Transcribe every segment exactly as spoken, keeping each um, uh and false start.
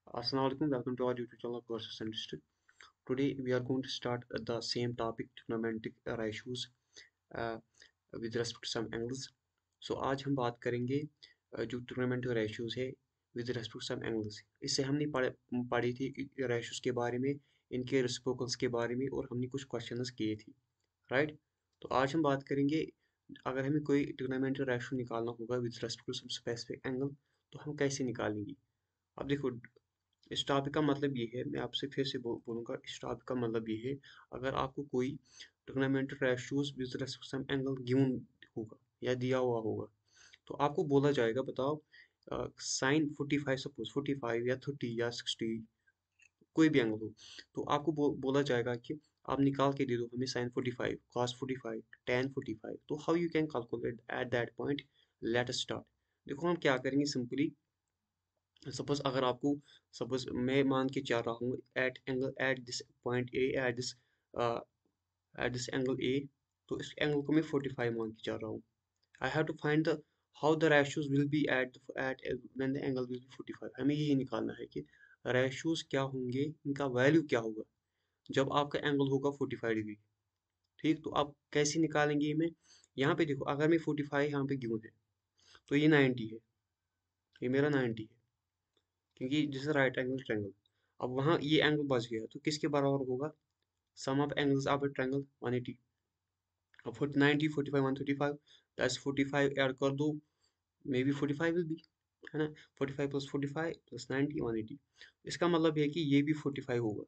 Assalamu alaikum, welcome to our YouTube channel Courses and District. Today we are going to start uh, the same topic trigonometric ratios uh, with respect to some angles. So आज हम बात करेंगे uh, जो trigonometric ratios है with respect to some angles. इससे हमने पढ़ पढ़ी थी ratios के बारे में, इनके reciprocals के बारे में और हमने कुछ questions किए थे, right? तो आज हम बात करेंगे अगर हमें कोई trigonometric ratio निकालना होगा with respect to some specific angle तो हम कैसे निकालेंगे। अब देखो इस टॉपिक का मतलब ये है, मैं आपसे फिर से बो, बोलूँगा इस टॉपिक का मतलब ये है, अगर आपको कोई trigonometric ratios with respect some angle given होगा या दिया हुआ होगा तो आपको बोला जाएगा बताओ sine forty five suppose forty five या थर्टी या सिक्सटी कोई भी एंगल हो तो आपको बो, बोला जाएगा कि आप निकाल के दे दो हमें sine forty five cos forty five tan forty five तो how you can calculate at that point. Let us start. देखो हम क्या करेंगे सिंपली। सपोज अगर आपको सपोज मैं मान के चल रहा हूँ at angle at this point A at this at this angle A तो इस एंगल को मैं फोर्टी फाइव मान के चल रहा हूँ। I have to find the how the ratios will be at at when the angle will be forty five. हमें यही निकालना है कि रेशियोज क्या होंगे, इनका वैल्यू क्या होगा जब आपका एंगल होगा फोर्टी फाइव डिग्री। ठीक, तो आप कैसे निकालेंगे में यहाँ पे देखो अगर मैं फोर्टी फाइव यहाँ पे गिवन है तो ये नाइन्टी है, ये मेरा नाइन्टी है क्योंकि जैसे राइट एंगल ट्रायंगल। अब वहाँ ये एंगल बच गया तो किसके बराबर होगा, sum of angles of a triangle one eighty. अब forty ninety forty five one thirty five that's forty five add कर दो may be forty five will be, है ना। Forty five plus forty five plus ninety one eighty. इसका मतलब है कि ये भी फोर्टी फाइव होगा।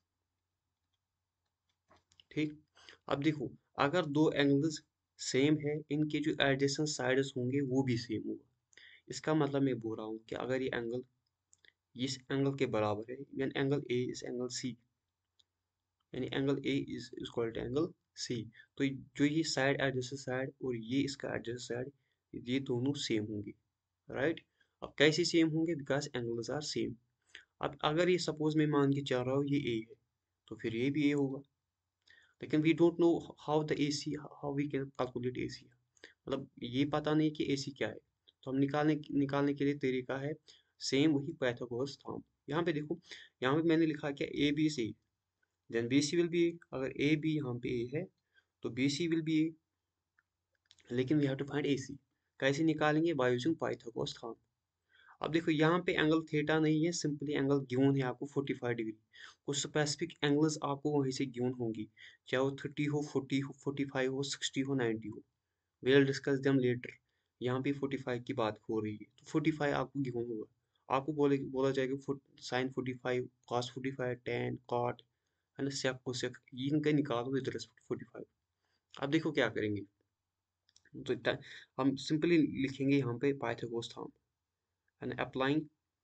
ठीक, अब देखो अगर दो एंगल्स सेम है इनके जो एडजेसेंट साइड्स होंगे वो भी सेम होगा। इसका मतलब मैं बोल रहा हूँ कि अगर ये एंगल इस एंगल के बराबर है यानी एंगल ए इस एंगल सी यानी angle A is equal to angle C तो जो ये साइड एडजेसेंट साइड और ये इसका एडजेसेंट साइड ये दोनों सेम होंगे, राइट। अब कैसे सेम होंगे, बिकॉज एंगल्स आर सेम। अब अगर ये सपोज मैं मान के चल रहा हूँ ये ए है तो फिर ये भी ए होगा, लेकिन we don't know how the A C how we can calculate A C. मतलब ये पता नहीं कि ए सी क्या है तो हम निकालने निकालने के लिए तरीका है सेम वही पाइथागोरस थ्योरम। यहाँ पे देखो, यहाँ पे मैंने लिखा क्या A B C then B C will be A. अगर ए बी यहाँ पे ए है तो B C will be A, लेकिन we have to find A C. कैसे निकालेंगे, बाय यूजिंग पाइथागोरस थ्योरम। अब देखो यहाँ पे एंगल थीटा नहीं है, सिंपली एंगल गिवन है आपको फोर्टी फाइव डिग्री। कुछ स्पेसिफिक एंगल्स आपको वहीं से गिवन होंगी, चाहे वो थर्टी हो फोर्टी हो फोर्टी फाइव हो सिक्सटी हो नाइन्टी हो। We will discuss them later. यहाँ पे फोर्टी फाइव की बात हो रही है तो फोर्टी फाइव आपको गिवन होगा। आपको बोले बोला जाएगा sine forty five cos forty five tan cot, है ना, सेक कोसेक, इनका निकालो विद रिस्पेक्ट फोर्टी फाइव। अब देखो क्या करेंगे, तो ट- हम सिंपली लिखेंगे यहाँ पे Pythagoras theorem and applying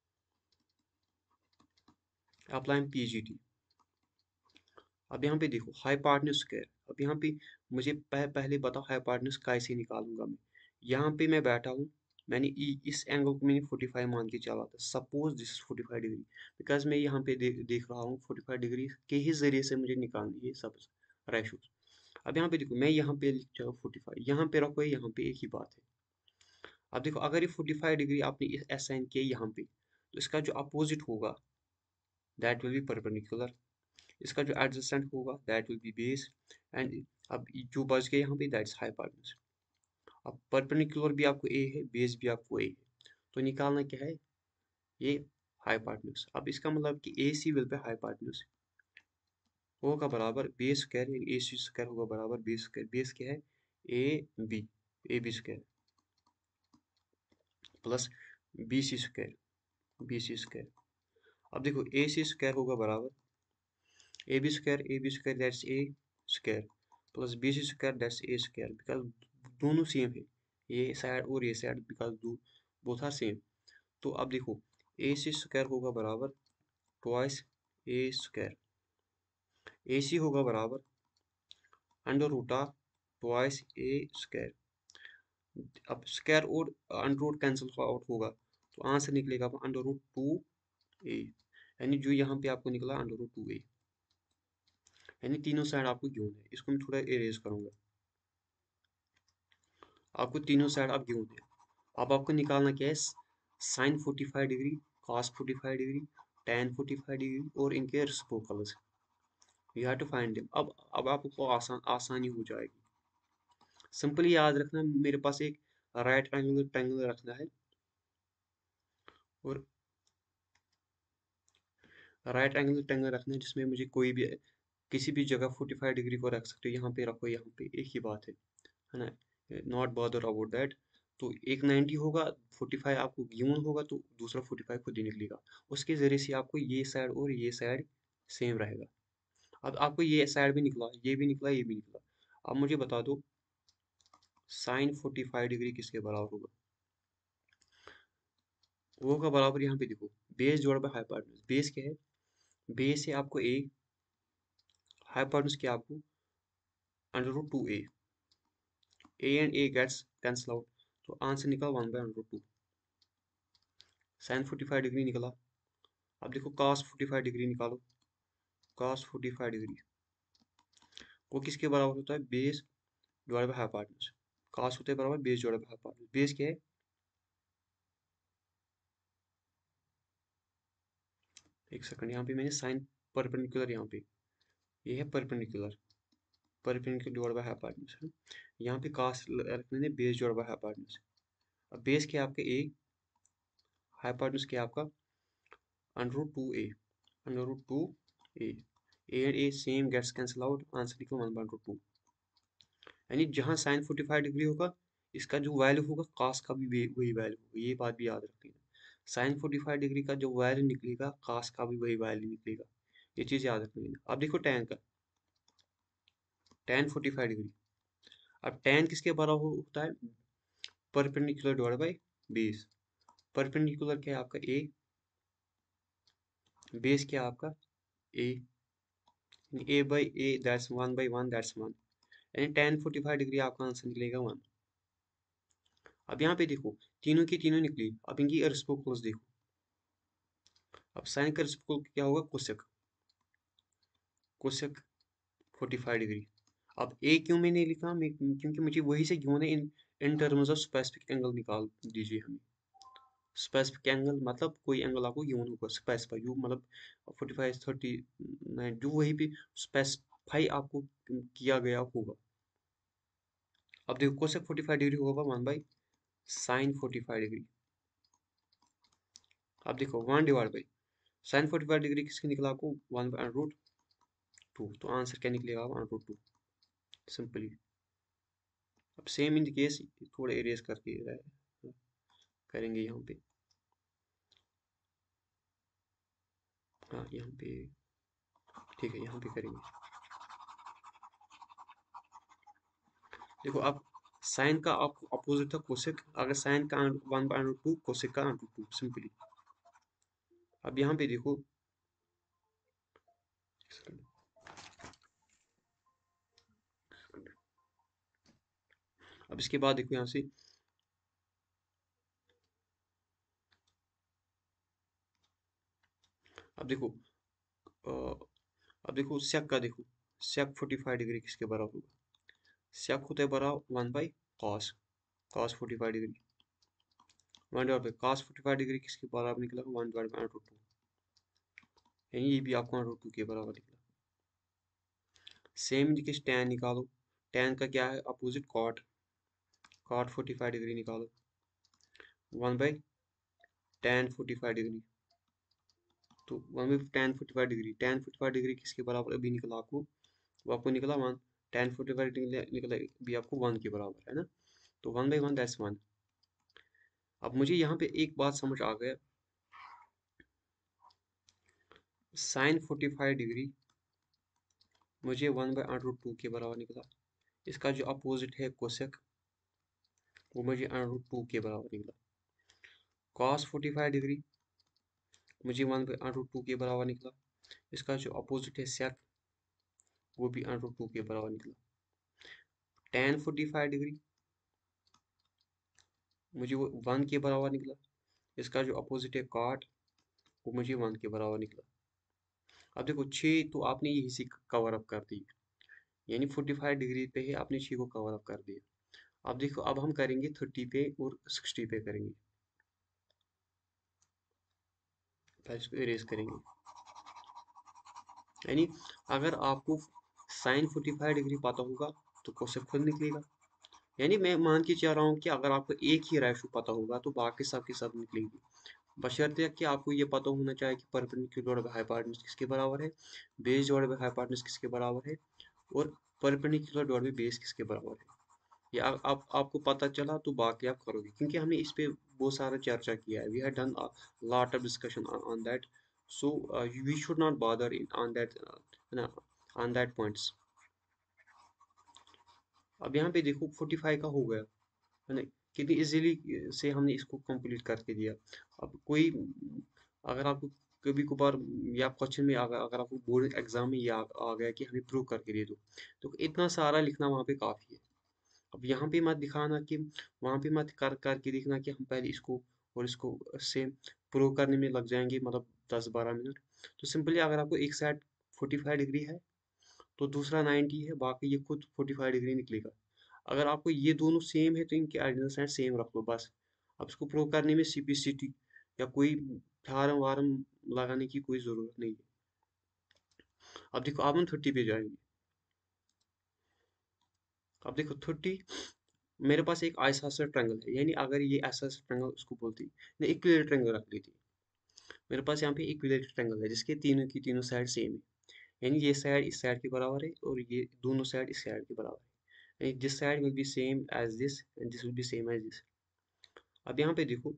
applying PGT. अब यहाँ पे देखो हाइपोटेन्यूज स्क्वायर। अब यहाँ पे मुझे पह, पहले बताओ हाइपोटेन्यूज कैसे निकालूंगा मैं। यहाँ पे मैं बैठा हूँ, मैंने इ- इस एंगल को मैंने फोर्टी फाइव मान के चला था, suppose this forty five degree. Because मैं यहाँ पे दे, देख रहा हूँ फोर्टी फाइव डिग्री के ही जरिए से मुझे निकालनी है सब रेशोज। अब यहाँ पे देखो मैं यहाँ पे लिख जाऊँ फोर्टी फाइव, यहाँ पे रखो यहाँ पे एक ही बात है। अब देखो अगर ये फोर्टी फाइव डिग्री आपने असाइन किया यहाँ पे तो इसका जो अपोजिट होगा दैट विल बी परपेंडिकुलर। इसका जो एडजेसेंट होगा that will be base. And अब जो बच गया यहाँ पे दैट्स हाइपोटेन्यूज। अब परपेंडिकुलर भी आपको ए है, बेस भी आपको ए है, तो निकालना क्या है, ये हाइपोटेन्यूज। अब इसका मतलब कि ए सी विल पे हाइपोटेन्यूज होगा बराबर base square, A C square होगा बराबर बेस स्क्वायर। बेस क्या है, A B, A B square plus B C square, B C square. अब देखो ए सी स्क्वायर होगा बराबर A B square, A B square that's A square plus B C square that's A square. Because दोनों same है, ये side और ये side, because दो बोथ आर सेम। तो अब देखो ए सी स्क्वायर होगा बराबर twice A square, A C होगा बराबर under root of twice A square. अब स्क्वायर और अंडर रूट कैंसिल आउट होगा तो आंसर निकलेगा अंडर रूट टू ए, यानी जो यहाँ पे आपको निकला अंडर रूट टू ए, यानी तीनों साइड आपको गिवन है। इसको मैं थोड़ा इरेज करूंगा, आपको तीनों साइड आप गिवन है। अब आपको निकालना क्या है, sine forty five degree cos forty five degree tan forty five degree और इनके reciprocals, you have to find them. अब अब आपको आसान आसानी हो जाएगी। सिंपली याद रखना, मेरे पास एक राइट एंगल ट्रायंगल रखना है, और राइट एंगल ट्रायंगल रखना है जिसमें मुझे कोई भी किसी भी जगह फोर्टी फाइव डिग्री को रख सकते हो। यहाँ पे रखो, यहाँ पे एक ही बात है है ना, नॉट बॉदर अबाउट दैट। तो एक नाइन्टी होगा, फोर्टी फाइव आपको गिवन होगा तो दूसरा फोर्टी फाइव खुद ही निकलेगा। उसके जरिए से आपको ये साइड और ये साइड सेम रहेगा। अब आपको ये साइड भी निकला, ये भी निकला, ये भी निकला। अब मुझे बता दो साइन फोर्टी फाइव डिग्री किसके बराबर होगा। वो का बराबर यहाँ पे देखो, बेस जोड़ बाय हाइपोटेन्यूज। बेस क्या है, बेस है आपको ए, हाइपोटेन्यूज क्या है आपको under root two A. A and A gets cancel out, तो आंसर निकला one by under root two. Sine forty five degree निकला। अब देखो cos फोर्टी फाइव डिग्री निकालो। cos फोर्टी फाइव डिग्री वो किसके बराबर होता है, base divide by hypotenuse. cos होता है बराबर base divide by hypotenuse. Base क्या है, एक सेकंड, यहाँ पे मैंने साइन परपेंडिकुलर, यहाँ पे ये है perpendicular, perpendicular divide by hypotenuse है। यहाँ पे cos रखने ने बेस डिवाइड बाय हाइपोटेन्यूज। अब बेस क्या है आपका ए, हाइपोटेन्यूज क्या है आपका under root two A, under root two A. A and A same gets cancel out, answer निकला वन बाय अंडर टू। यानी जहाँ साइन फोर्टी फाइव डिग्री होगा, इसका जो वैल्यू होगा cos का भी वे- वही वैल्यू होगा। ये बात भी याद रखनी है। साइन फोर्टी फाइव डिग्री का जो वैल्यू निकलेगा, cos का भी वही वैल्यू निकलेगा। ये चीज़ याद रखनी है। अब देखो tan का, tan फोर्टी फाइव डिग्री। अब tan किसके बराबर होता है, perpendicular divide by base. Perpendicular क्या है आपका ए, बेस क्या है आपका A, A by A that's one by one, that's one. यानी tan फोर्टी फाइव डिग्री आपका आंसर निकलेगा वन। अब यहाँ पे देखो तीनों की तीनों निकली। अब इनकी रेसिप्रोकल्स देखो। अब साइन का रेसिप्रोकल क्या होगा, cosec, cosec forty five degree. अब ए क्यों मैंने लिखा, मैं क्योंकि मुझे वही से क्यों in in terms of specific angle निकाल दीजिए हमें। स्पेसिफिक एंगल मतलब कोई एंगल आपको गिवन होगा, स्पेसिफाई जो मतलब फोर्टी फाइव थर्टी नाइन जो वही भी स्पेसिफाई आपको किया गया होगा। अब देखो कोसेक फोर्टी फाइव डिग्री होगा one by sine forty five degree. अब देखो one divide by sine forty five degree किसके निकला आपको, वन बाई रूट टू। तो आंसर क्या निकलेगा, वन रूट टू, सिंपली। अब सेम इन केस थोड़े एरियस करके रहे- करेंगे यहाँ पे। हाँ यहाँ पे ठीक है, यहाँ पे करेंगे। देखो अब साइन का अपोजिट था कोसेक, अगर साइन का one by root two, cosec का रूट टू, सिंपली। अब यहाँ पे देखो, अब इसके बाद देखो यहाँ से, अब देखो अ, अब देखो सेक का देखो, सेक फोर्टी फाइव डिग्री किसके बराबर होगा, सेक होता है बराबर one by cos, cos forty five degree. One divide by cos forty five degree किसके बराबर निकला, one divide by root two. यानी ये भी आपको रूट टू के बराबर निकला। सेम देखिए टैन निकालो, टैन का क्या है opposite, cot, cot forty five degree निकालो, one by tan forty five degree. तो one by tan forty five degree, tan forty five degree किसके बराबर अभी निकला आपको, वो आपको निकला one. Tan forty five degree निकला भी आपको वन के बराबर है ना, तो one by one that's one. अब मुझे यहाँ पे एक बात समझ आ गया, साइन फोर्टी फाइव डिग्री मुझे one by under root two के बराबर निकला। इसका जो अपोजिट है कोसेक, वो मुझे अंडर रूट टू के बराबर निकला। कॉस फोर्टी फाइव डिग्री मुझे one by under root two के बराबर निकला। इसका जो अपोजिट है सेक, वो भी अंडर रूट टू के बराबर निकला। टैन फोर्टी फाइव डिग्री मुझे वो वन के बराबर निकला। इसका जो अपोजिट है कॉट, वो मुझे वन के बराबर निकला। अब देखो छः तो आपने यही से कवर अप कर दी, यानी फोर्टी फाइव डिग्री पे ही आपने छः को कवर अप कर दिया। अब देखो अब हम करेंगे थर्टी पे और सिक्सटी पे करेंगे। पहले इसको इरेज करेंगे। यानी अगर आपको साइन फोर्टी फाइव डिग्री पता होगा तो कोसेक खुद निकलेगा। यानी मैं मान के चल रहा हूँ कि अगर आपको एक ही रेशो पता होगा तो बाकी सब के सब निकलेगी, बशर्ते कि आपको ये पता होना चाहिए कि परपेंडिकुलर बाय हाइपोटेन्यूज किसके बराबर है, बेस डिवाइडेड बाय हाइपोटेन्यूज किसके बराबर है, और परपेंडिकुलर डिवाइडेड बाय बेस किसके बराबर है। ये आप, आप आपको पता चला तो बाकी आप करोगे, क्योंकि हमने इस पे बहुत सारा चर्चा किया है। We have done lot of discussion on that, so we should not bother in on that ना ऑन दैट पॉइंट्स। अब यहाँ पे देखो फोर्टी फाइव का हो गया है ना, कितनी इजीली से हमने इसको कंप्लीट करके दिया। अब कोई अगर आपको कभी कभार या क्वेश्चन में अगर अगर आपको बोर्ड एग्जाम में ये आ, आ गया कि हमें प्रूव करके दे दो, तो इतना सारा लिखना वहाँ पे काफ़ी है। अब यहाँ पे मत दिखाना कि वहाँ पे मत कर करके दिखना कि हम पहले इसको और इसको सेम प्रूव करने में लग जाएंगे, मतलब दस बारह मिनट। तो सिंपली अगर आपको एक साइड फोर्टी फाइव डिग्री है तो दूसरा नाइन्टी है, बाकी ये खुद फोर्टी फाइव डिग्री निकलेगा। अगर आपको ये दोनों सेम है तो इनके एडिशनल साइड सेम रख लो बस। अब इसको प्रूव करने में सीपीसीटी या कोई फार्म वार्म लगाने की कोई ज़रूरत नहीं है। अब देखो अब हम थर्टी पे जाएंगे। अब देखो थर्टी, मेरे पास एक आइसोसेलेस ट्रायंगल है, यानी अगर ये आइसोसेलेस ट्रायंगल उसको बोलती है, इक्विलेटरल ट्रायंगल रख लेती। मेरे पास यहाँ पे इक्विलेटरल ट्रायंगल है जिसके तीनों की तीनों साइड सेम है, यानी ये साइड इस साइड के बराबर है और ये दोनों साइड इस साइड के बराबर है, यानी this side will be same as this and this will be same as this. अब यहाँ पे देखो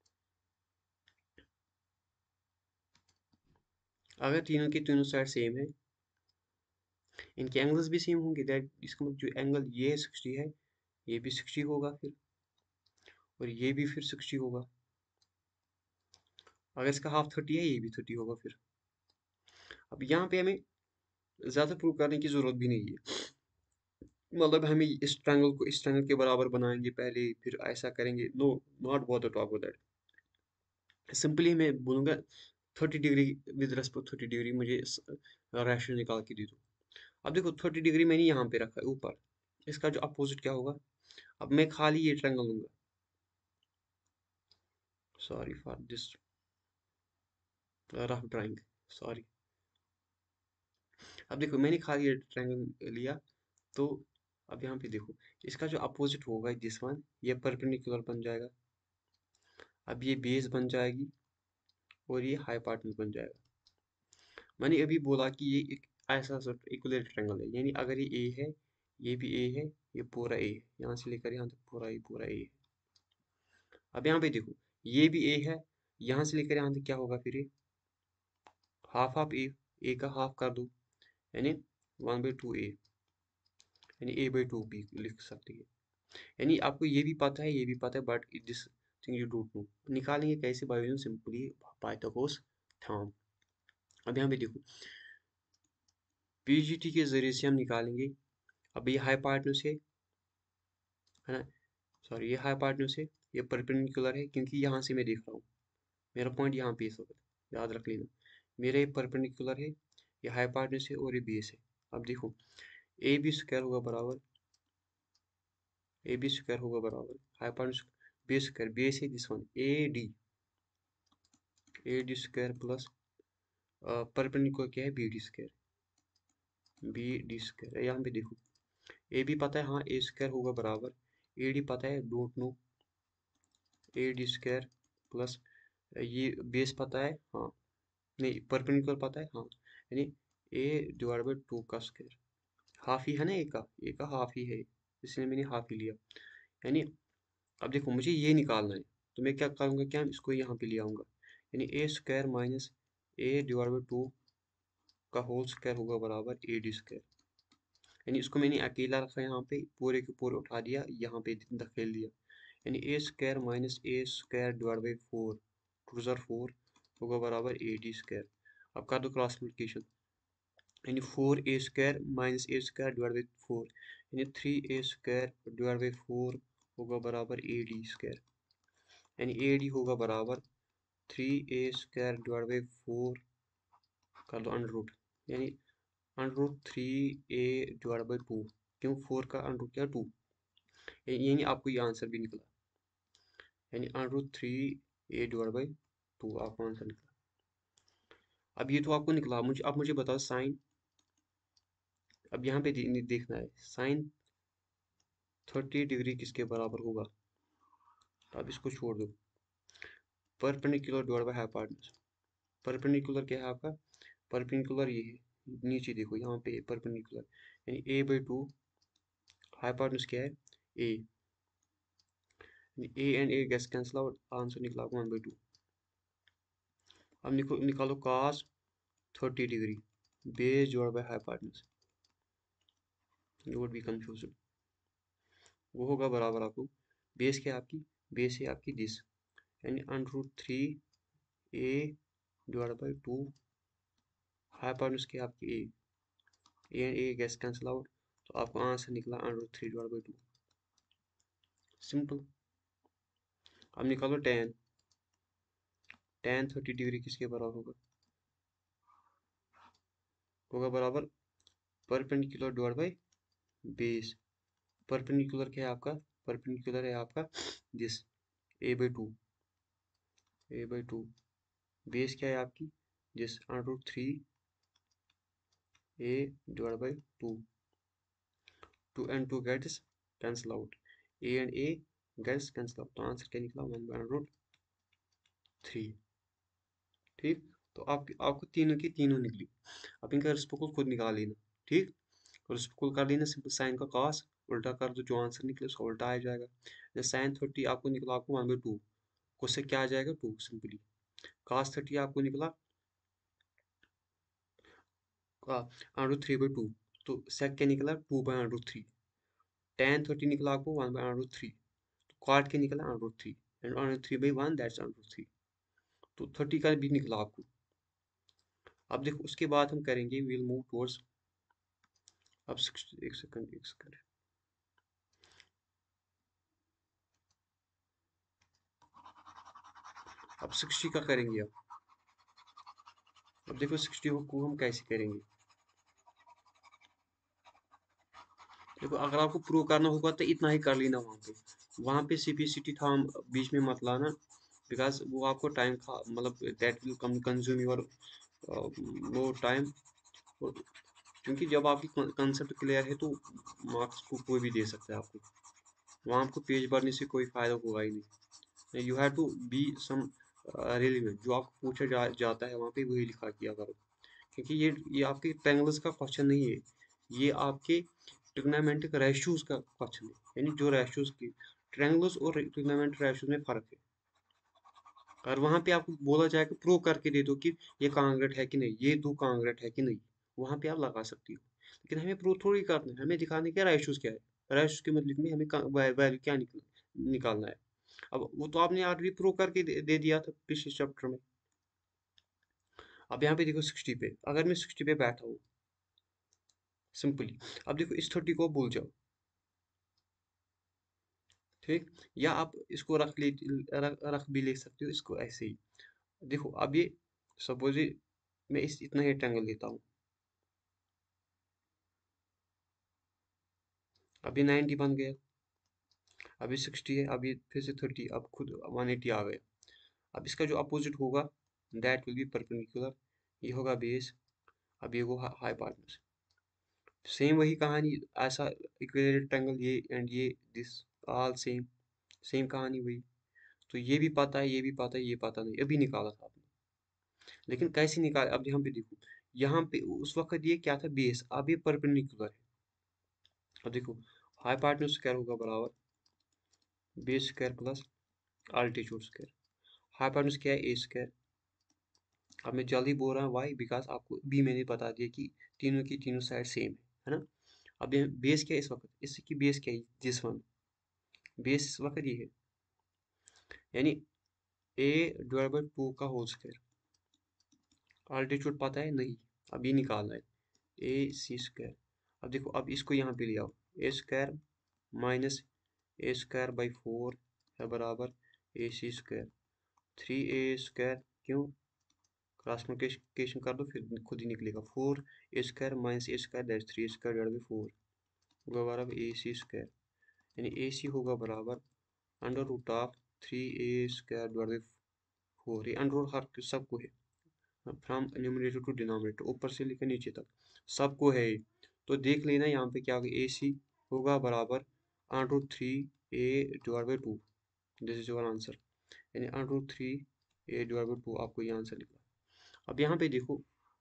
अगर तीनों की तीनों साइड सेम है, इनके एंगल्स भी सेम होंगे, दैट इसका मतलब जो एंगल ये सिक्सटी है ये भी सिक्सटी होगा फिर, और ये भी फिर सिक्सटी होगा। अगर इसका हाफ थर्टी है ये भी थर्टी होगा फिर। अब यहाँ पे हमें ज़्यादा प्रूव करने की ज़रूरत भी नहीं है, मतलब हमें इस ट्रायंगल को इस ट्रायंगल के बराबर बनाएंगे पहले फिर ऐसा करेंगे, no not bother to about that. Simply मैं बोलूँगा thirty degree with respect thirty degree मुझे रेशो निकाल के दे दो। अब देखो थर्टी डिग्री मैंने यहाँ पे रखा है ऊपर, इसका जो अपोजिट क्या होगा। अब मैं खाली ये ट्रायंगल लूंगा, sorry for this rough drawing, sorry. अब देखो मैंने खाली ये ट्रायंगल लिया, तो अब यहाँ पे देखो इसका जो अपोजिट होगा दिस वन, ये परपेंडिकुलर बन जाएगा। अब ये बेस बन जाएगी और ये हाइपोटेन्यूज बन जाएगा। मैंने अभी बोला कि ये एक ऐसा इक्विलेटरल ट्रायंगल है, यानी अगर ये ए है ये भी ए है, ये पूरा ए है, यहाँ से लेकर यहाँ तक पूरा ए पूरा ए है। अब यहाँ पे देखो ये भी ए है, यहाँ से लेकर यहाँ तक क्या होगा फिर, ये हाफ ऑफ ए, ए का हाफ कर दो, यानी वन बाई टू ए, यानी ए बाई टू भी लिख सकते हैं। यानी आपको ये भी पता है ये भी पता है, but this thing you don't know. निकालेंगे कैसे, by using simply Pythagoras theorem. अब यहाँ पे देखो पीजीटी के जरिए से हम निकालेंगे। अब ये हाइपोटेन्यूज है है ना, सॉरी ये हाइपोटेन्यूज है, ये परपेंडिकुलर है क्योंकि यहाँ से मैं देख रहा हूँ, मेरा पॉइंट यहाँ पे इस वक्त याद रख लेना। मेरा ये परपेंडिकुलर है, ये हाइपोटेन्यूज है और ये बेस है। अब देखो ए बी स्क्वायर होगा बराबर, ए बी स्क्वायर होगा बराबर हाइपोटेन्यूज बेस स्क्वायर, बेस है this one A D, A D square plus perpendicular क्या है B D square, B D square. यहाँ पे देखो ए भी पता है, हाँ ए स्क्वायर होगा बराबर ए डी पता है don't know, A D square plus ये बेस पता है हाँ, नहीं परपेंडिकुलर पता है हाँ, यानी ए डिवाइड बाई टू का स्क्वायर, हाफ ही है ना, ए का ए का हाफ ही है इसलिए मैंने हाफ ही लिया। यानी अब देखो मुझे ये निकालना है, तो मैं क्या करूँगा, क्या इसको यहाँ पे ले आऊँगा, यानी A square minus A divide by two का होल स्क्वायर होगा बराबर ए डी स्क्वायर। यानी इसको मैंने अकेला रखा यहाँ पे, पूरे के पूरे उठा दिया यहाँ पे धकेल दिया, यानी A square minus A square divide by four, two ज़र फोर होगा बराबर ए डी स्क्वायर। अब कर दो क्रॉस मल्टीप्लिकेशन, यानी four A square minus A square divide by four, यानी three A square divide by four होगा बराबर ए डी स्क्वायर, यानी ए डी होगा बराबर three A square divide by four, कर दो अंडर रूट, यानी under root three A divide by two, क्यों फोर का अंडर रूट क्या टू, यानी आपको ये आंसर भी निकला, यानी under root three A divide by two आपका आंसर निकला। अब ये तो आपको निकला, मुझे अब मुझे बताओ साइन, अब यहाँ पे दे, देखना है साइन थर्टी डिग्री किसके बराबर होगा। अब इसको छोड़ दो, perpendicular divide by hypotenuse. Perpendicular क्या है आपका, परपेंडिकुलर ये है, नीचे देखो यहाँ पे परपेंडिकुलर, यानी ए बाई टू, हाइपोटेन्यूज क्या है A, A and A gets cancel out, answer निकला वन बाई टू। अब निको निकालो cos thirty degree base divide by hypotenuse, you would be confuse, वो होगा बराबर आपको, बेस क्या है आपकी, बेस है आपकी दिस, यानी under root three A divide by two, hypotenuse क्या है आपकी A, A and A gets cancel out, तो आपको आंसर निकला under root three divide by two, simple. अब निकालो टेन, टेन थर्टी डिग्री किसके बराबर होगा, होगा बराबर perpendicular divide by base. Perpendicular क्या है आपका, परपेंडिकुलर है आपका this A by two, A by two, base क्या है आपकी this under root three A divide by two, two and two gets cancel out, A and A gets cancel out, तो answer क्या निकला one by under root three. ठीक, तो आप आपको तीनों की तीनों निकली, अब इनका रेसिप्रोकल खुद निकाल लेना। ठीक, रेसिप्रोकल कर लेना, सिंपल साइन का cos उल्टा कर दो, जो आंसर निकले उसका उल्टा आ जाएगा। जैसे साइन थर्टी आपको निकला आपको वन बाई टू, उससे क्या आ जाएगा टू, सिंपली cos थर्टी आपको निकला अंडर थ्री बाई टू, तो सेक क्या निकला two by under three, tan thirty निकला आपको वन बाई अंडर थ्री, तो कॉट क्या निकला under three, and under three by one that's under three, तो थर्टी का भी निकला आपको। अब देखो उसके बाद हम करेंगे विल मूव टुवर्ड्स, अब सिक्सटी, एक सेकंड एक सेकंड, अब सिक्सटी का करेंगे। अब अब देखो सिक्सटी को हम कैसे करेंगे, देखो अगर आपको प्रूव करना होगा तो इतना ही कर लेना, वहाँ पे वहाँ पे सी पी सी टी था, हम बीच में मत लाना, बिकॉज वो आपको टाइम खा, मतलब दैट विल कम कंज्यूम योर वो टाइम, क्योंकि जब आपकी कंसेप्ट क्लियर है तो मार्क्स को कोई भी दे सकता है आपको, वहाँ आपको पेज भरने से कोई फायदा होगा ही नहीं, you have to be some relevant, जो आपको पूछा जा, जाता है वहाँ पे वही लिखा किया करो, क्योंकि ये ये आपके ट्रायंगल्स का क्वेश्चन नहीं है, ये आपके ट्रिग्नोमेट्रिक रेशियोज का क्वेश्चन है, यानी जो रेशियोज की ट्रायंगल्स और ट्रिग्नोमेट्रिक रेशियोज में फर्क है, और वहां पे आपको बोला जाएगा प्रूव करके दे दो कि ये कांग्रेट है कि नहीं, ये दो कांग्रेट है कि नहीं, वहां पे आप लगा सकती हो, लेकिन हमें प्रूव थोड़ी करना है, हमें दिखाने क्या रेशियोज क्या है, रेशियोज के मतलब में हमें वैल्यू क्या निकल निकालना है। अब वो तो आपने ऑलरेडी प्रूव करके दे, दे दिया था पिछले चैप्टर में। अब यहाँ पे देखो सिक्सटी पे, अगर मैं सिक्सटी पे बैठा हूँ सिंपली, अब देखो इस थर्टी को भूल जाओ, ठीक, या आप इसको रख ले, रख, रख भी ले सकते हो इसको ऐसे ही। देखो अब ये सपोज मैं इस इतना ही ट्रायंगल लेता हूँ, अभी नाइन्टी बन गया, अभी सिक्सटी है, अभी फिर से थर्टी, अब खुद वन एटी आ गया। अब इसका जो अपोजिट होगा दैट विल बी परपेंडिकुलर, ये होगा बेस, अब ये होगा हाइपोटेन्यूज, सेम वही कहानी, ऐसा इक्विलेटरल ट्रायंगल ये एंड ये दिस ऑल सेम, सेम कहानी वही, तो ये भी पता है, ये भी पता है, ये पता नहीं, अभी निकाला था आपने, लेकिन कैसे निकाला, अब यहाँ पे देखो, यहाँ पे उस वक्त ये क्या था बेस, अब ये परपेंडिकुलर है, अब देखो हाइपोटेन्यूज स्क्वायर होगा बराबर base square plus altitude square, hypotenuse क्या है ए स्क्वायर, अब मैं जल्दी बोल रहा हूँ वाई, बिकॉज आपको बी मैंने बता दिया कि तीनों की तीनों साइड सेम है है ना। अब ये बेस क्या है इस वक्त, इसकी बेस क्या है दिस वन, बेस इस वक्त ये है, यानी ए डिवाइड बाई टू का होल स्क्वायर, अल्टीट्यूड पता है नहीं, अब ये निकालना है ए सी स्क्वायर, अब देखो अब इसको यहाँ पे ले आओ, A square minus A square by four है बराबर A C square, three A square, क्यों क्रॉस मल्टीप्लिकेशन कर दो फिर खुद ही निकलेगा, four A square minus A square that's three square divide by four होगा बराबर ए सी स्क्वायर, यानी ए सी होगा बराबर under root of three A square divide by four, ये अंडर रूट हर सबको है, फ्रॉम न्यूमरेटर टू डिनोमिनेटर, ऊपर से लेकर नीचे तक सबको है ये। तो देख लेना यहाँ पे क्या होगा, ए सी होगा बराबर under root three A divide by two. This is your answer, यानी under root three A divide by two आपको ये आंसर निकला। अब यहाँ पे देखो,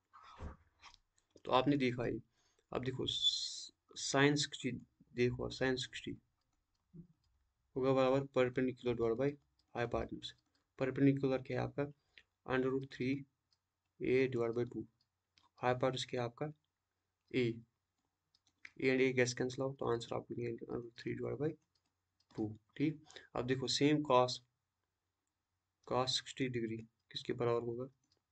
तो आपने देखा ये, अब देखो साइन सिक्सटी, देखो साइन सिक्सटी होगा बराबर perpendicular divide by hypotenuse. Perpendicular क्या है आपका under root three A divide by two, hypotenuse क्या है आपका A, A and A gets cancel out, तो आंसर आपको निकलेगा under root three divide by two. ठीक, अब देखो same cos cos sixty degree किसके बराबर होगा,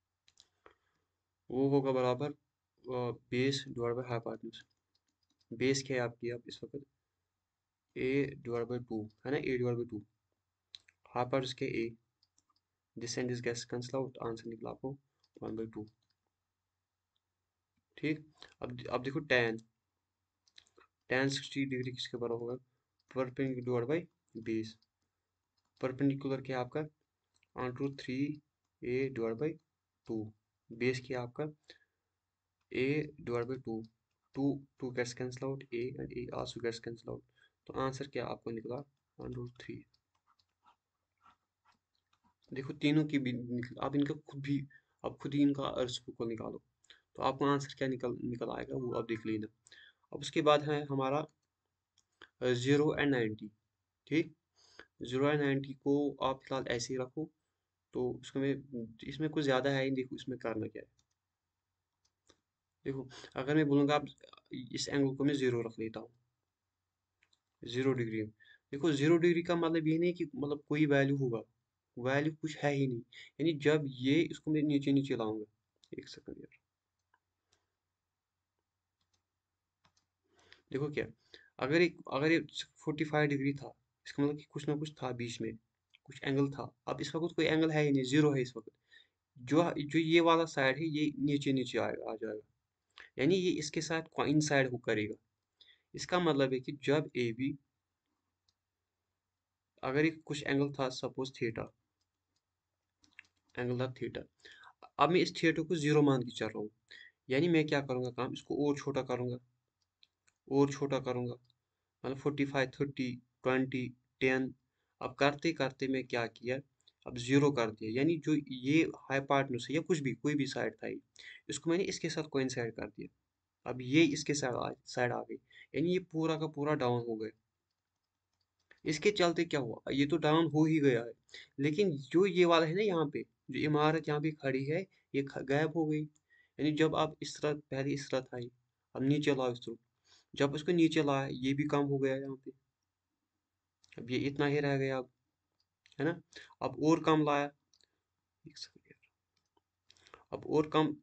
वो होगा बराबर base divide by hypotenuse. Base क्या है आपकी आप इस वक्त ए डिवाइड बाई टू है ना, A divide by two, hypotenuse के A, this and this gets cancel out, answer निकला आपको वन बाई टू। ठीक, अब अब देखो टेन टेन सिक्सटी डिग्री किसके बराबर होगा, perpendicular divide by base. Perpendicular क्या है आपका under root three A divide by two, base क्या है आपका A divide by two, two two gets cancel out, A and A also gets cancel out, तो आंसर क्या आपको निकला अंडर रूट थ्री। देखो तीनों की भी निकल, आप इनका खुद भी, आप खुद ही इनका रेसिप्रोकल निकालो, तो आपको आंसर क्या निकल निकल आएगा वो आप देख लेना। अब उसके बाद है हमारा जीरो एंड नाइन्टी। ठीक, जीरो एंड नाइन्टी को आप फिलहाल ऐसे ही रखो, तो उसमें इसमें कुछ ज़्यादा है ही, देखो इसमें करना क्या है। देखो अगर मैं बोलूँगा आप इस एंगल को मैं ज़ीरो रख लेता हूँ, ज़ीरो डिग्री। देखो ज़ीरो डिग्री का मतलब ये नहीं कि मतलब कोई वैल्यू होगा, वैल्यू कुछ है ही नहीं, यानी जब ये इसको मैं नीचे नीचे लाऊंगा, एक सेकंड यार, देखो क्या, अगर एक अगर ये फोर्टी फाइव डिग्री था, इसका मतलब कि कुछ ना कुछ था बीच में, कुछ एंगल था। अब इस वक्त कोई एंगल है ही नहीं, जीरो है इस वक्त। जो जो ये वाला साइड है ये नीचे नीचे आएगा, आ जाएगा, यानी ये इसके साथ कोइंसाइड हो करेगा। इसका मतलब है कि जब ए बी, अगर एक कुछ एंगल था सपोज थीटा, एंगल था थीटा, अब मैं इस थीटा को जीरो मान के चल रहा हूँ, यानी मैं क्या करूँगा काम, इसको और छोटा करूँगा, और छोटा करूँगा, मतलब forty five thirty twenty ten, अब करते करते मैं क्या किया, अब जीरो कर दिया, यानी जो ये हाइपोटेन्यूज है या कुछ भी कोई भी साइड था ये, इसको मैंने इसके साथ कोइंसाइड कर दिया, अब ये इसके साइड आ साइड आ गई, यानी ये पूरा का पूरा डाउन हो गया। इसके चलते क्या हुआ, ये तो डाउन हो ही गया है, लेकिन जो ये वाला है ना यहाँ पे, जो इमारत यहाँ पे खड़ी है, ये ख- गायब हो गई। यानी जब आप इस तरह पहले इस तरह था ये, अब नीचे लाओ इस तरह, जब उसको नीचे लाया ये भी कम हो गया यहाँ पे, अब ये इतना ही रह गया अब, है ना। अब और कम लाया, एक सेकंड यार, अब और कम,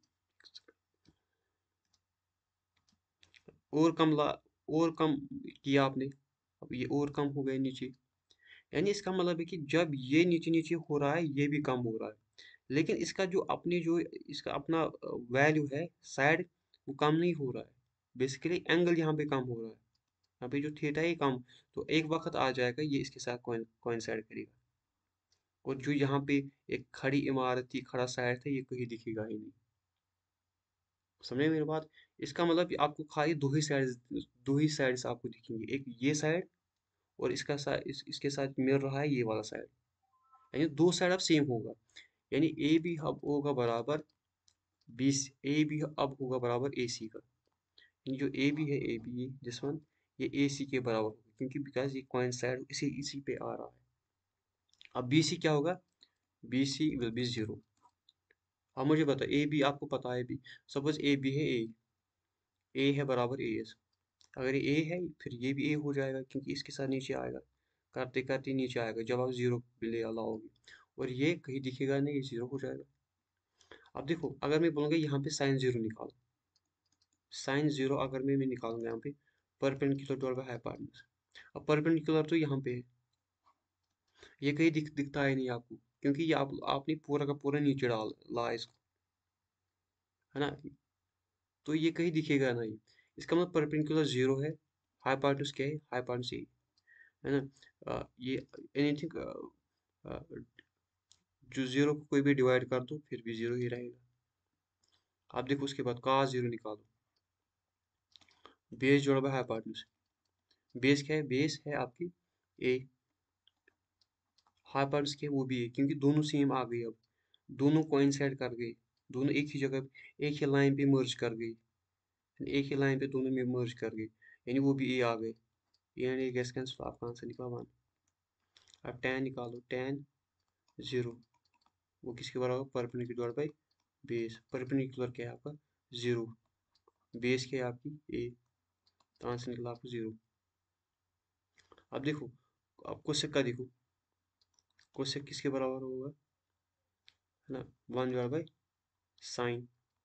और कम ला, और कम किया आपने, अब ये और कम हो गए नीचे, यानी इसका मतलब है कि जब ये नीचे नीचे हो रहा है ये भी कम हो रहा है, लेकिन इसका जो अपने जो इसका अपना वैल्यू है साइड, वो कम नहीं हो रहा है, बेसिकली एंगल यहाँ पे कम हो रहा है, यहाँ पे जो थीटा है ये कम, तो एक वक्त आ जाएगा ये इसके साथ कोइंसाइड करेगा, और जो यहाँ पे एक खड़ी इमारत थी, खड़ा साइड था, ये कहीं दिखेगा ही नहीं। समझे मेरी बात, इसका मतलब कि आपको खाली दो ही साइड, दो ही साइड्स आपको दिखेंगे, एक ये साइड और इसका साइड, इस, इसके साथ मिल रहा है ये वाला साइड, यानी दो साइड अब सेम होगा, यानी ए बी अब होगा बराबर बीस, ए बी अब होगा बराबर ए सी का, यानी जो ए बी है, ए बी दिस वन, ये ए सी के बराबर होगा, क्योंकि बिकॉज ये कोइंसाइड इसी इसी पे आ रहा है। अब बी सी क्या होगा, B C will be zero. अब मुझे बताओ ए बी आपको पता है, बी सपोज ए बी है, ए ए है बराबर ए एस, अगर ये ए है फिर ये भी ए हो जाएगा, क्योंकि इसके साथ नीचे आएगा, करते करते नीचे आएगा जब आप जीरो ले लाओगे, और ये कहीं दिखेगा नहीं, ये जीरो हो जाएगा। अब देखो अगर मैं बोलूँगा यहाँ पे साइन जीरो निकालो, साइन जीरो अगर मैं मैं निकालूंगा यहाँ पे परपेंडिकुलर टू हाइपोटेन्यूज, अब परपेंडिकुलर तो यहाँ पे है, ये कहीं दिख दिखता है नहीं आपको, क्योंकि ये आप आपने पूरा का पूरा नीचे डाल ला इसको, है ना, तो ये कहीं दिखेगा नहीं, इसका मतलब परपेंडिकुलर जीरो है, हाइपोटेन्यूज क्या है, हाइपोटेन्यूज ए, है ना। अ, ये एनीथिंग जो जीरो को कोई भी डिवाइड कर दो फिर भी जीरो ही रहेगा, आप देखो उसके बाद cos जीरो निकालो, बेस जोड़ा हुआ है हाइपोटेन्यूज। बेस क्या है? बेस है आपकी ए, हाइपोटेन्यूज क्या है? वो भी है, क्योंकि दोनों सेम आ गई, अब दोनों कोइंसाइड कर गई, दोनों एक ही जगह, एक ही लाइन पे मर्ज कर गई, एक ही लाइन पे दोनों में मर्ज कर गई, यानी वो भी ए आ गए। A and A gets cancel, आपका आंसर निकला वन। अब tan निकालो, tan जीरो, वो किसके बराबर? Perpendicular by base. परपेंडिकुलर क्या है आपका? जीरो। बेस क्या है आपकी? ए, तो आंसर निकला आपको जीरो। अब देखो, अब कोसेक का देखो, कोसेक किसके बराबर होगा? है ना, वन डिवाइड बाई साइन,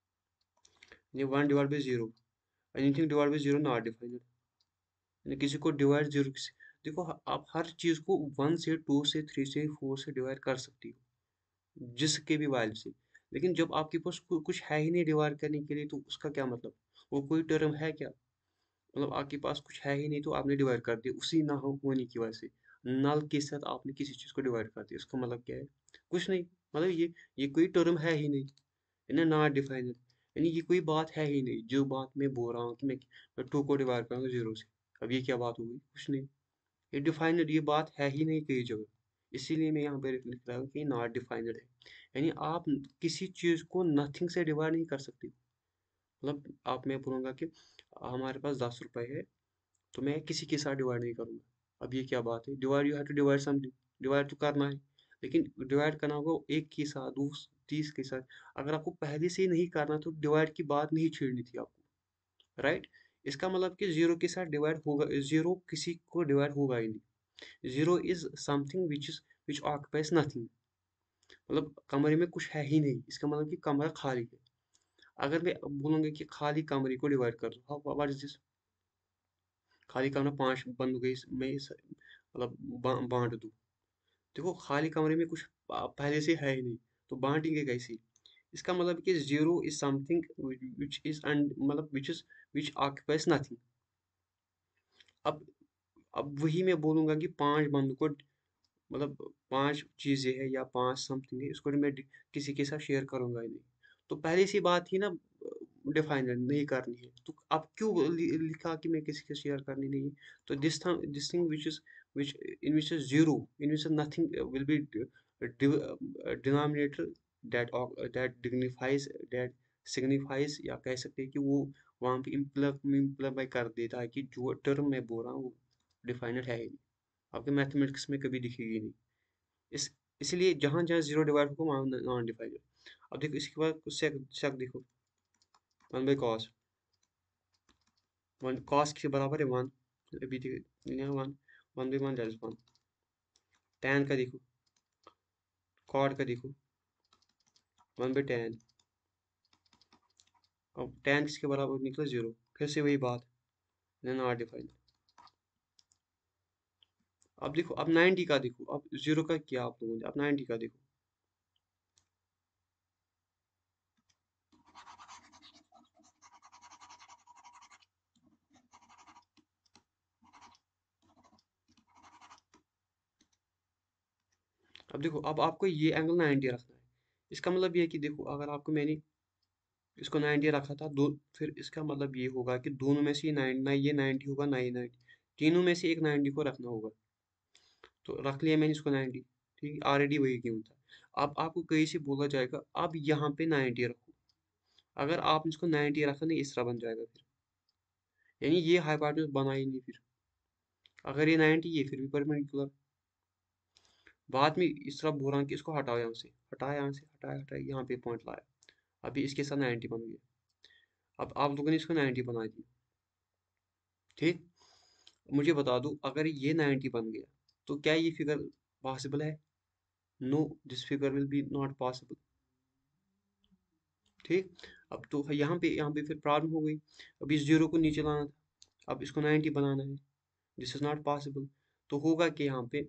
ये one divide by zero, anything divide by zero not defined, यानी किसी को डिवाइड जीरो से, देखो आप हर चीज को वन से, टू से, थ्री से, फोर से डिवाइड कर सकती हो, जिसके भी वैल्यू से। लेकिन जब आपके पास कु- कुछ है ही नहीं डिवाइड करने के लिए, तो उसका क्या मतलब? वो कोई टर्म है क्या? मतलब आपके पास कुछ है ही नहीं, तो आपने डिवाइड कर दिया उसी ना हो होने की वजह से। नल के साथ आपने किसी चीज को डिवाइड कर दिया, उसका मतलब क्या है? कुछ नहीं, मतलब ये ये कोई टर्म है ही नहीं, इन्हें नॉट डिफाइनड, यानी ये कोई बात है ही नहीं। जो बात मैं बोल रहा हूँ कि मैं मैं टू को डिवाइड करूँगा जीरो से, अब ये क्या बात होगी? कुछ नहीं, ये डिफाइनड, ये बात है ही नहीं कहीं जगह। इसीलिए मैं यहाँ पे लिख रहा हूँ कि नॉट डिफाइनड है, यानी आप किसी चीज को नथिंग से डिवाइड नहीं कर सकते। मतलब आप, मैं बोलूँगा कि हमारे पास दस रुपए है, तो मैं किसी के साथ डिवाइड नहीं करूँगा। अब ये क्या बात है? Divide, you have to divide something, divide तो करना है, लेकिन डिवाइड करना होगा एक के साथ, दूस तीस के साथ। अगर आपको पहले से ही नहीं करना, तो डिवाइड की बात नहीं छेड़नी थी आपको, राइट? इसका मतलब कि जीरो के साथ डिवाइड होगा, जीरो किसी को डिवाइड होगा ही नहीं। Zero is something which is which occupies nothing, मतलब कमरे में कुछ है ही नहीं, इसका मतलब कि कमरा खाली है। अगर मैं बोलूंगा कि खाली कमरे को डिवाइड कर दो, व्हाट इज दिस? खाली कमरा पांच बंद हो गई, मैं इस- मतलब बा- बांट दूं, देखो खाली कमरे में कुछ प- पहले से है ही नहीं, तो बांटेंगे कैसे? इसका मतलब कि zero is something which is, मतलब which is which occupies nothing. अब अब वही मैं बोलूंगा कि पांच बंद को, मतलब पांच चीजें हैं या पांच समथिंग है, इसको मैं डि- किसी के साथ शेयर करूंगा ही नहीं। तो पहले सी बात ही ना, डिफाइन नहीं करनी है, तो अब क्यों लि, लिखा कि मैं किसी के शेयर करनी नहीं है? तो this this thing which is which in which is zero, in which nothing will be denominator, that that dignifies, that signifies, या कह सकते हैं कि वो वहां पे इम्प्लीमेंट कर देता है कि जो टर्म मैं बोल रहा हूँ वो डिफाइनड है ही नहीं, आपके मैथमेटिक्स में कभी दिखेगी नहीं। इस इसलिए जहाँ जहाँ जीरो डिवाइड होगा वहाँ नॉन डिवाइड। अब देखो इसके बाद कुछ सेक सेक देखो, one by cos, one cos के बराबर है वन, अभी देखो one, one by one that is one. Tan का देखो, कॉट का देखो, वन बाई टैन। अब टैन किसके बराबर निकला? जीरो, फिर से वही बात, नॉट डिफाइंड। अब देखो, अब नाइन्टी का देखो, अब जीरो का किया आप लोगों ने, अब नाइन्टी का देखो। अब देखो, अब आपको ये एंगल नाइन्टी रखना है, इसका मतलब ये है कि देखो, अगर आपको मैंने इसको नाइन्टी रखा था दो, फिर इसका मतलब ये होगा कि दोनों में से नाइन ना, ये नाइन्टी होगा ना, ये नाइन्टी, तीनों में से एक नाइन्टी को रखना होगा। तो रख लिया मैंने इसको नाइन्टी, ठीक है, ऑलरेडी वही क्यों था। अब आपको कहीं से बोला जाएगा अब यहाँ पे नाइन्टी रखो, अगर आपने इसको नाइन्टी रखा नहीं, इस तरह बन जाएगा फिर, यानी ये हाइपोटेन्यूज बना ही नहीं फिर। अगर ये नाइन्टी, ये फिर भी परपेंडिकुलर। बाद में इस तरह बोल रहा हूँ कि इसको हटाओ, यहाँ से हटाया, यहाँ से हटाया, हटाया, यहाँ पे पॉइंट लाया, अभी इसके साथ नाइन्टी बन गया। अब आप लोगों ने इसको नाइन्टी बना दिया, ठीक। मुझे बता दो, अगर ये नाइन्टी बन गया, तो क्या ये फिगर पॉसिबल है? No, this figure will be not possible, ठीक। अब तो यहाँ पे यहाँ पे फिर प्रॉब्लम हो गई, अब इस जीरो को नीचे लाना था, अब इसको नाइन्टी बनाना है, दिस इज नॉट पॉसिबल। तो होगा कि यहाँ पे,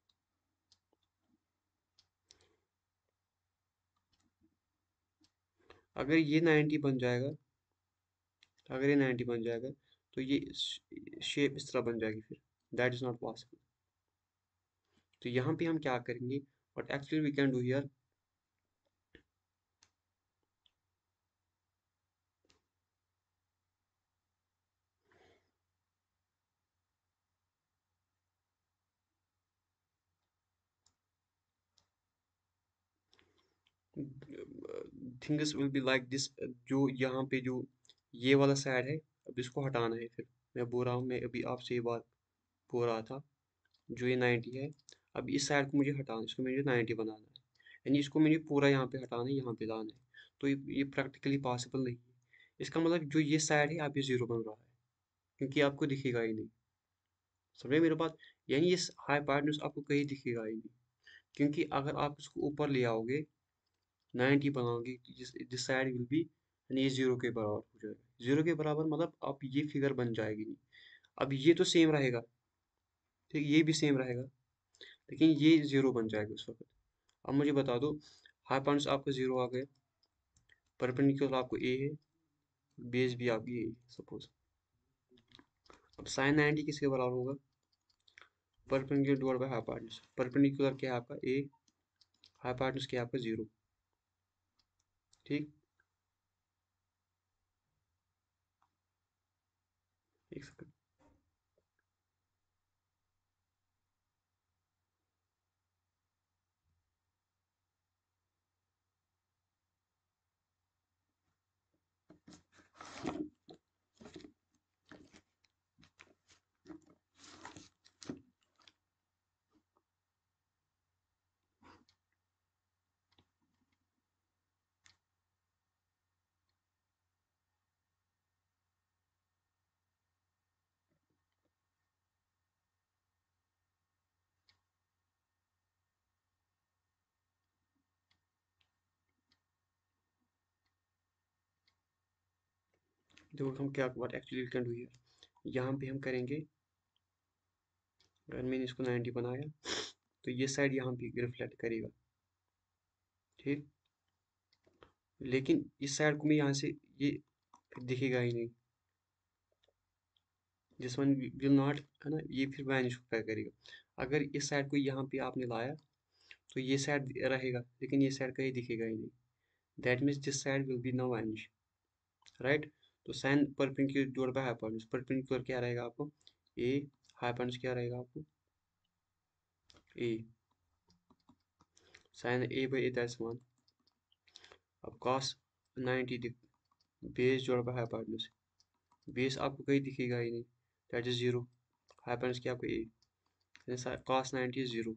अगर ये नाइन्टी बन जाएगा, अगर ये नाइन्टी बन जाएगा, तो ये शेप इस तरह बन जाएगी फिर, दैट इज नॉट पॉसिबल। तो यहाँ पे हम क्या करेंगे, but actually we can do here, things will be like this. जो यहाँ पे जो ये वाला साइड है, अब इसको हटाना है। फिर मैं बोल रहा हूँ, मैं अभी आपसे ये बात बोल रहा था, जो ये नाइन्टी है, अब इस साइड को मुझे हटाना है, इसको मुझे नाइन्टी बनाना है, यानी इसको मुझे पूरा यहाँ पे हटाना है, यहाँ पे लाना है। तो ये, ये प्रैक्टिकली पॉसिबल नहीं है। इसका मतलब जो ये साइड है, आप ये जीरो बन रहा है, क्योंकि आपको दिखेगा ही नहीं। समझे मेरी बात? यानी ये हाइपोटेन्यूज आपको कहीं दिखेगा ही नहीं, क्योंकि अगर आप इसको ऊपर ले आओगे, नाइन्टी बनाओगे, तो जिस दिस साइड विल बी, यानी ये जीरो के बराबर हो जाएगा। जीरो के बराबर मतलब आप ये फिगर बन जाएगी नहीं। अब ये तो सेम रहेगा, ठीक, ये भी सेम रहेगा, लेकिन ये जीरो बन जाएगा उस वक्त। अब मुझे बता दो, हाइपोटेन्यूज आपका जीरो आ गया, परपेंडिकुलर आपको ए है, बेस भी आपकी ए है सपोज। अब साइन नाइन्टी किसके बराबर होगा? Perpendicular divide by hypotenuse. Perpendicular क्या है आपका? ए, हाइपोटेन्यूज क्या है आपका? जीरो। ठीक, एक सेकंड। देखो हम क्या, what actually we can do here, यहाँ पे हम करेंगे, अगर मैंने इसको नाइन्टी बनाया, तो ये साइड यहाँ पे रिफ्लेक्ट करेगा, ठीक। लेकिन इस साइड को मैं यहाँ से, ये दिखेगा ही नहीं, दिस वन विल नॉट, है ना, ये फिर वैनिश करेगा। अगर इस साइड को यहाँ पे आपने लाया, तो ये साइड रहेगा, लेकिन ये साइड कहीं दिखेगा ही नहीं। That means this side will be no vanish, right. तो sine perpendicular divide by hypotenuse, perpendicular क्या रहेगा आपको? ए, हाइपोटेन्यूज क्या रहेगा आपको? A, sine A by A, that's one. अब cos नाइन्टी, बेस जोड़ बाय हाइपोटेन्यूज, बेस आपको कहीं दिखेगा ही नहीं, दैट इज जीरो। हाइपोटेन्यूज क्या आपको? ए, cos नाइन्टी जीरो,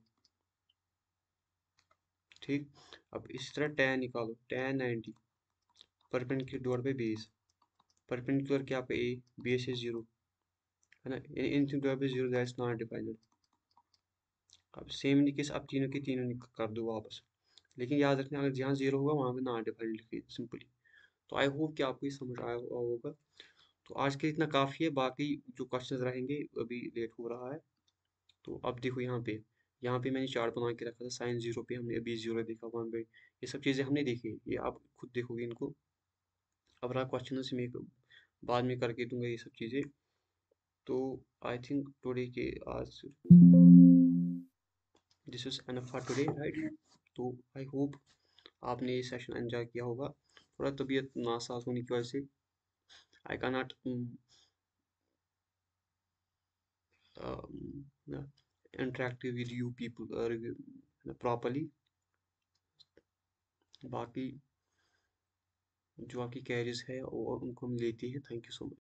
ठीक। अब इसी तरह tan निकालो, tan ninety, perpendicular divide by base, perpendicular क्या आपका? ए, बेस है जीरो, है ना, anything divide by zero, that's not defined. अब सेम केस, आप तीनों के तीनों कर दो वापस, लेकिन याद रखना, अगर जहाँ जीरो होगा वहाँ पे नॉट डिफाइनड लिखिए सिंपली। तो आई होप कि आपको ये समझ आया होगा। तो आज के इतना काफ़ी है, बाकी जो क्वेश्चंस रहेंगे, अभी लेट हो रहा है। तो अब देखो यहाँ पे, यहाँ पे मैंने चार्ट बना के रखा था, साइन जीरो पे हमने अभी जीरो देखा, वन बाई, ये सब चीज़ें हमने देखी, ये आप खुद देखोगे इनको। अब रहा क्वेश्चन से मैं बाद में करके दूंगा ये सब चीज़ें। तो आई थिंक टुडे के आज this is enough for today, right. तो आई होप आपने ये सेशन एंजॉय किया होगा। थोड़ा तबीयत नासाज होने की वजह से I can not interact with you people properly. बाकी जो आपकी कैरियर्स है और उनको हम लेते हैं। Thank you so much.